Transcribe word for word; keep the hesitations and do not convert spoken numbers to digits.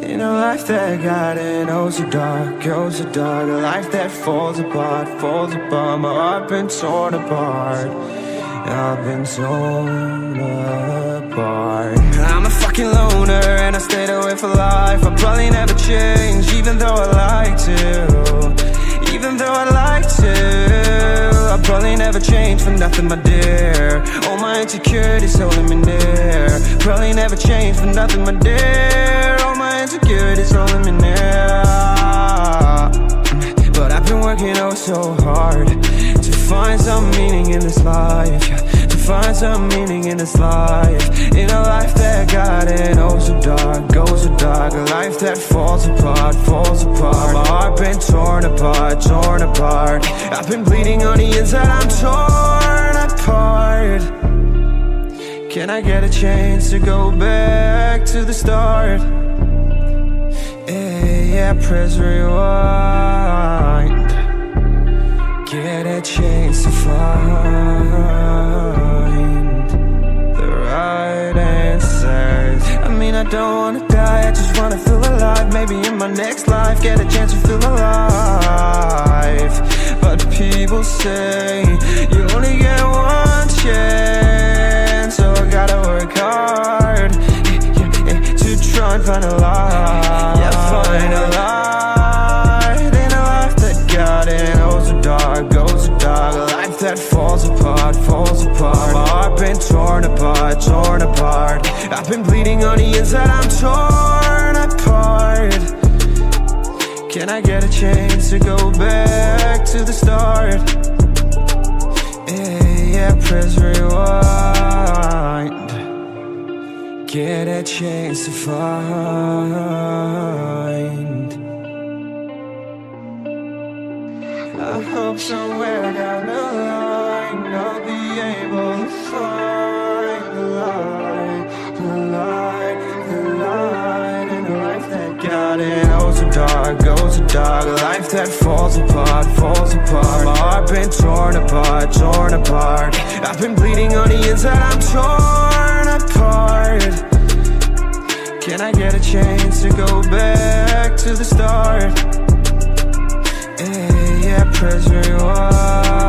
In a life that got it, oh so dark, oh so dark. A life that falls apart, falls apart. My heart been torn apart, I've been torn apart. I'm a fucking loner and I stayed away for life. I'll probably never change, even though I like to. Even though I like to, I'll probably never change for nothing, my dear. All my insecurities holding me near. Probably never change for nothing, my dear. All my insecurities holding me near. But I've been working oh so hard to find some meaning in this life, yeah. To find some meaning in this life. In a life that got it oh so dark, oh so dark. A life that falls apart, falls apart. My heart been torn apart, torn apart. I've been bleeding on the inside, I'm torn apart. Can I get a chance to go back to the start? Yeah, yeah, press rewind. Get a chance to find the right answers. I mean, I don't wanna die, I just wanna feel alive. Maybe in my next life, get a chance to feel alive. But people say you only get one chance, so I gotta work hard, yeah, yeah, yeah, to try and find a light. Yeah, find a light. That falls apart, falls apart. My heart been torn apart, torn apart. I've been bleeding on the inside, I'm torn apart. Can I get a chance to go back to the start? Yeah, yeah, press rewind. Get a chance to find. I hope somewhere down the line I'll be able to find the light, the light, the light. In a life that got it oh so dark, oh so dark. A life that falls apart, falls apart. My heart been torn apart, torn apart. I've been bleeding on the inside, I'm torn apart. Can I get a chance to go back to the start? Yeah, press rewind.